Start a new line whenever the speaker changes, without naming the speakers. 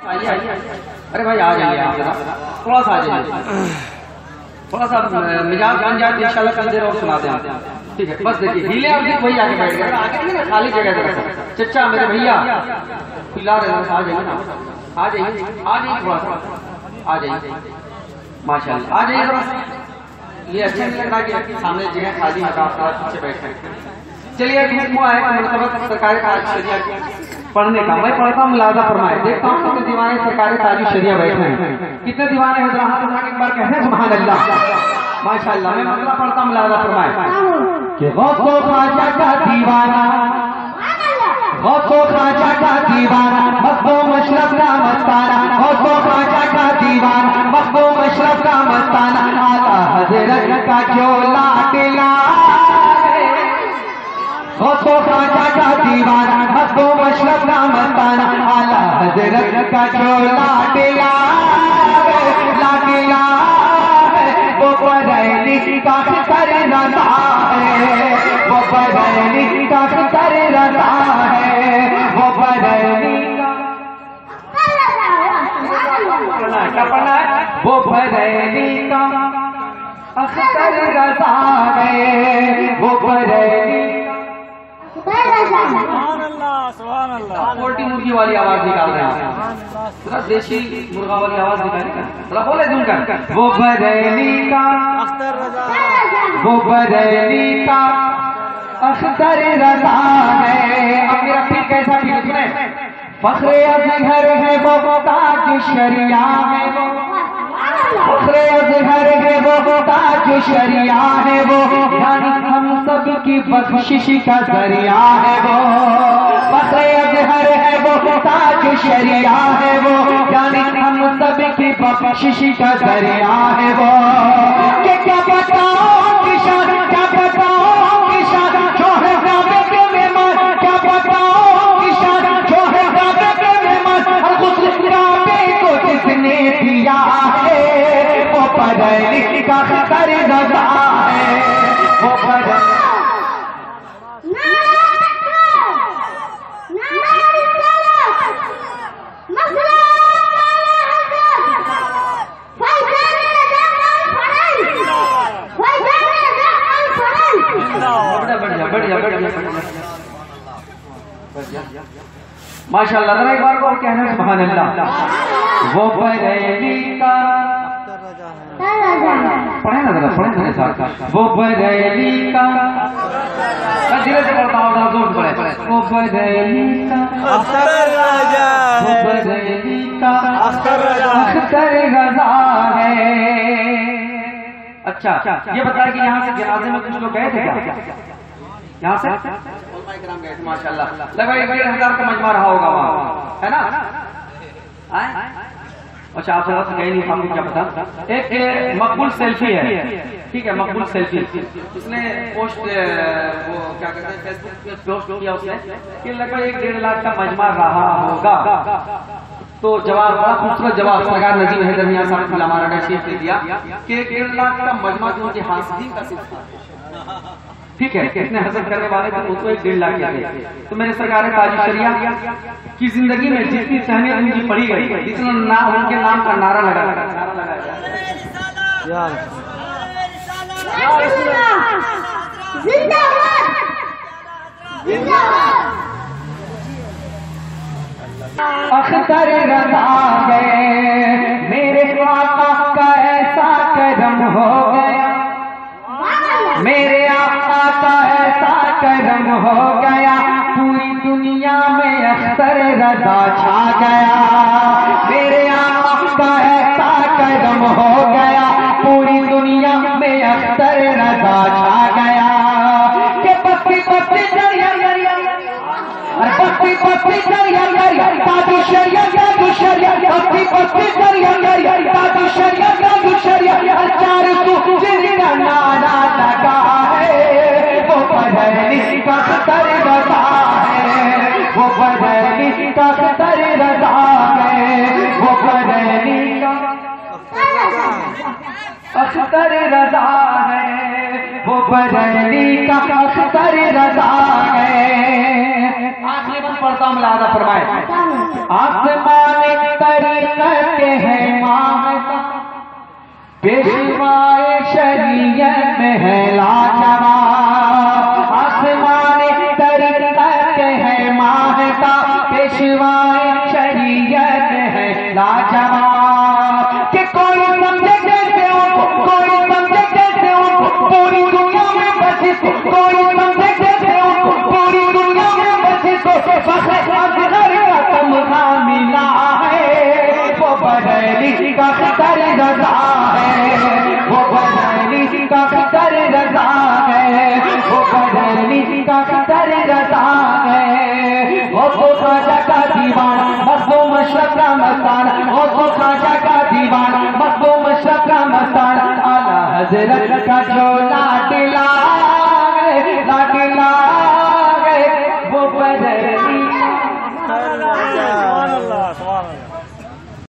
ارے بھائی آ جائیے آپ ذرا تھوڑا سا آ جائیے تھوڑا سا مزاج بن جائے ان شاء اللہ کل دیر اور سنا دیں ٹھیک ہے بس دیکھیے ہیلے آپ وہی آگے بیٹھ گئے آگے نہیں نا خالی جگہ ذرا چچا میرے بھیا کھلا رہے ہیں آ جائیے نا آ جائیے تھوڑا سا آ جائیے ماشاء اللہ آ جائیے ذرا یہ اچھا نہیں لگ رہا کہ سامنے جگہ خالی ہے آپ پیچھے بیٹھے چلیے مرتبہ سرکاری تاج شریعہ پڑھنے کا میں پڑھتا ہوں ملاحظہ فرمائے دیکھتا ہوں کتنے دیوانے سرکاری تاج شریعہ بیٹھے ہیں کتنے دیوانے ہیں ہاتھ اٹھا کے ایک بار کہتے ہیں سبحان اللہ ماشاء اللہ میں مسئلہ پڑھتا ہوں ملاحظہ فرمائے کہ غوث و خواجہ کا دیوانہ غوث و خواجہ کا دیوانہ مست و مشرف کا مستانہ غوث و خواجہ کا دیوانہ مست و مشرف کا مستانہ آقا حضرت کا جو لاڈلا غوث و خواجہ کا دیوانہ مست و مشرف کا مستانہ اعلیٰ حضرت کا جو لاڈلا وہ بریلی کا کر رضا ہے وہ بریلی کا کر رضا ہے وہ بریلی کا وہ بریلی کا اختر رضا ہے وہ بریلی سبحان اللہ پولٹی مرغی والی آواز نکال رہے ہیں ذرا دیسی مرغا والی آواز نکالیں ذرا بولے دوں کر وہ بریلی کا اختر رضا ہے اب میرا پھر کیسا پھر سنیں فخر اصغر ہے وہ تاج شریعہ ہے وہ فخر اصغر ہے وہ تاج شریعہ ہے وہ یعنی ہم سب کی بخشش کا ذریعہ ہے وہ فخر اصغر ہے وہ تاج شریعہ ہے وہ یعنی ہم سب کی بخشش کا ذریعہ ہے وہ کہ کیا بتاؤں کشان کیا بتاؤں کشان جو ہے رابط میں مان کیا بتاؤں کشان جو ہے رابط میں مان غسل رابط کو جس نے دیا ہے وہ بریلی کا کر رضا ہے وہ بریلی ماشاء اللہ ذرا ایک بار کو کہنا سبحان اللہ وہ بریلی کا پڑھیں نا ذرا پڑھیں نا ساتھ وہ بریلی کا دھیرے سے پڑھتا ہوں زور پڑھے وہ بریلی کا وہ بریلی کا اختر رضا ہے اچھا یہ بتایا کہ یہاں سے جنازے میں کچھ لوگ گئے تھے کیا یہاں سے ماشاء اللہ لگا 1,000 کا مجمع رہا ہوگا وہاں ہے نا اچھا آپ سے گئے نہیں ہم کو کیا پتا ایک مقبول سیلفی ہے ٹھیک ہے مقبول سیلفی اس نے پوسٹ وہ کیا کہتے ہیں فیس بک پہ پوسٹ کیا اس نے کہ لگ بھگ 1.5 لاکھ کا مجمع رہا ہوگا تو جواب بڑا خوبصورت جواب سرکار نظیم حیدر میاں صاحب نے ہمارا نشیب نے دیا کہ 1.5 لاکھ کا مجمع جو کہ حاسدین کا صرف ٹھیک ہے کتنے حسد کرنے والے تھے اس کو 1.5 لاکھ تھے تو میرے سرکار تاج شریعہ کی زندگی میں جتنی تہمیت ان کی پڑھی گئی جتنا نام ان کے نام کا نعرہ لگا اختر رضا ہے میرے آقا کا ایسا کرم ہو گیا میرے آقا کا ایسا کرم ہو گیا پوری دنیا میں اختر رضا چھا گیا میرے آقا کا ایسا کرم ہو گیا پوری دنیا میں اختر رضا چھا گیا کہ پتی پتی پتی پتی تاج شریعہ تاج شریعہ پتی پتی تاج شریعہ تاج شریعہ چار سو جن کا نعرہ لگا ہے وہ بریلی کا اختر رضا ہے وہ بریلی کا اختر رضا ہے وہ بریلی کا اختر رضا ہے وہ بریلی کا اختر رضا ہے آخری بات پڑھتا ہوں ملاحظہ فرمائے آسمان تر
پیشوائے شریعت میں ہے لاجواب، آسمان طریقت ہے ماہتا، پیشوائے شریعت میں ہے لاجواب، کہ کوئی سمجھے کیسے ہو، کوئی سمجھے کیسے ہو پوری دنیا میں بچی کو، کوئی سمجھے کیسے ہو پوری دنیا میں بچی کو، فخر اصغر کا تمغہ ملا ہے، وہ بریلی کا خطر رضا ہے، وہ بریلی کا خطر رضا ہے، وہ بریلی کا خطر رضا ہے، وہ تو خواجہ کا دیوان مظلوم اشرف کا مستان، وہ تو خواجہ کا دیوان مظلوم اشرف کا مستان، اعلیٰ حضرت کا جولا